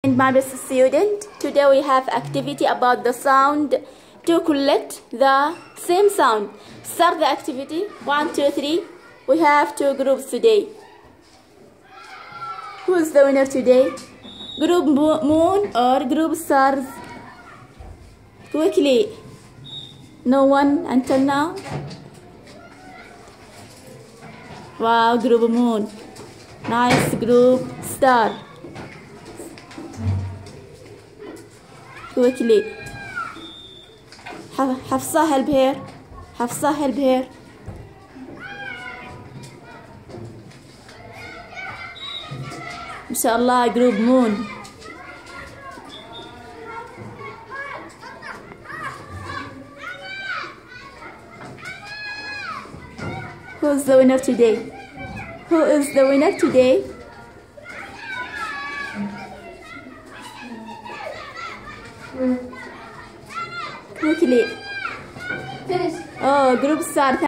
My best student, today we have activity about the sound to collect the same sound. Start the activity. 1, 2, 3. We have 2 groups today. Who is the winner today? Group moon or group stars? Quickly. No one until now? Wow, group moon. Nice group star. Quickly. Hafsa, help here. Hafsa, help here. Inshallah, group moon. Who's the winner today? Who is the winner today? Quickly. Finish. Oh, group star.